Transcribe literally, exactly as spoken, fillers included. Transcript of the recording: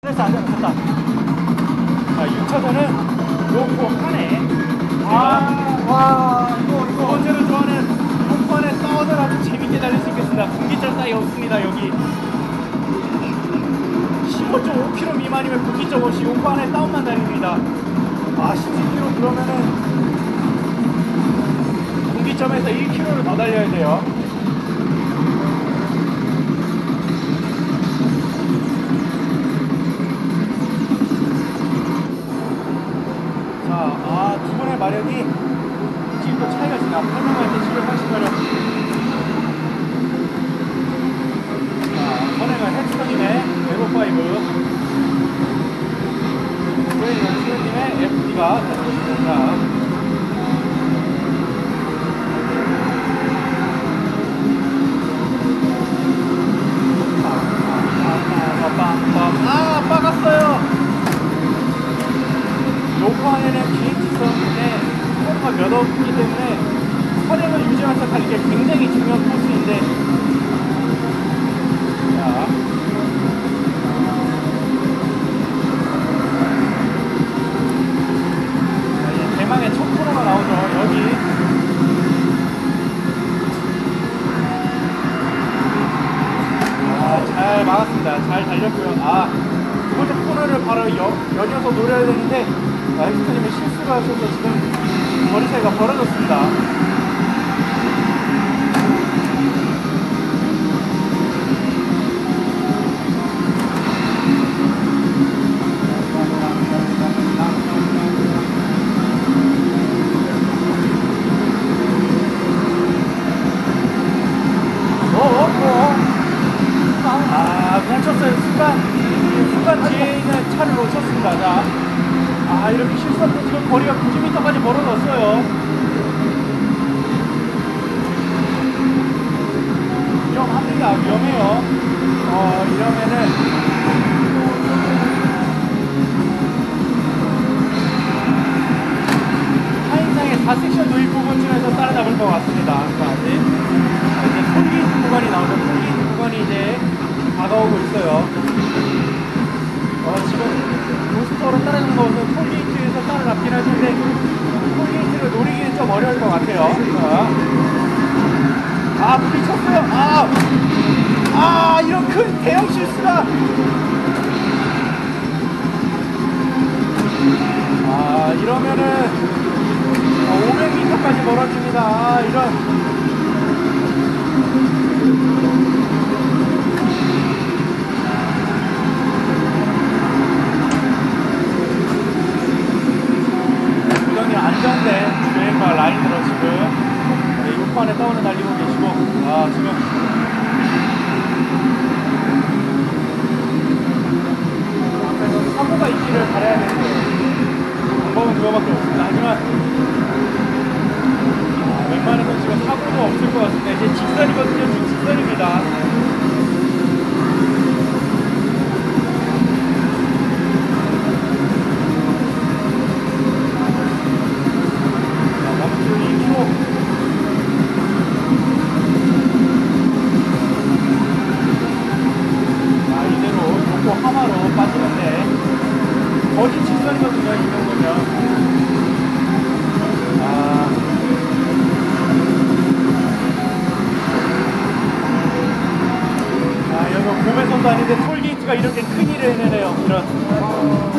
그래서 안 잡혔다. 자, 육 차전은 요코 한에. 아, 와, 이거, 이거. 두 번째로 좋아하는 요코 한에 싸워들 아주 재밌게 달릴 수 있겠습니다. 분기점 따위 없습니다, 여기. 십오 점 오 킬로미터 미만이면 분기점 없이 요코 한에 다운만 달립니다. 아, 십칠 킬로미터 그러면은 분기점에서 일 킬로미터를 더 달려야 돼요. 아, 두 분의 마력이 지금 또 차이가 있습니다. 팔 명 할 때 칠백팔십 마력. 자, 선행을 햄스터님의 에버파이브, 브레이는 수현님의 에프디가 됐습니다. 아, 빠갔어요. 요코 안에는 비행지선에 코너가 몇 없기 때문에 선행을 유지하면서 가는 게 굉장히 중요한 코스인데, 자, 이제 대망의 첫 코너가 나오죠. 여기 아, 잘 막았습니다. 잘 달렸고요. 아, 두 번째 코너를 바로 여, 연이어서 노려야 되는데 아, 햄스터님의 실수가 있어서 지금 거리 차이가 벌어졌습니다. 아, 멈췄어요. 순간, 순간 뒤에 있는 차를 놓쳤습니다. 자, 아, 이렇게 실수하면 지금 거리가 구십 미터까지 벌어졌어요. 위험합니다. 위험해요. 어, 이러면은 하인상의 사 섹션 도입 부분쯤에서 따라잡을 것 같습니다. 자, 이제, 이제 톨게이트 구간이 나오죠. 톨게이트 구간이 이제 다가오고 있어요. 어, 지금 고속도로 따라가는 것은 톨게이트에서 따라잡긴 할 텐데 톨게이트를 노리기는 좀 어려울 것 같아요. 자. 아, 부딪혔어요. 아, 아, 이런 큰 대형 실수가. 아, 이러면은 오백 미터까지 멀어집니다. 아, 이런. 안전대 주행과 라인으로 지금 네, 요코 안에 다운을 달리고 계시고, 아, 지금 앞에서 사고가 있기를 바라야 되는데 방법은 그거밖에 없습니다. 하지만 아, 웬만해서 지금 사고도 없을 것 같습니다. 이제 직선이거든요. 지금 직선입니다. 하마로 빠지는데 거진 직선이거든요. 이 정도면. 아, 아, 여기 고배선도 아닌데 톨게이트가 이렇게 큰 일을 해내네요. 이런.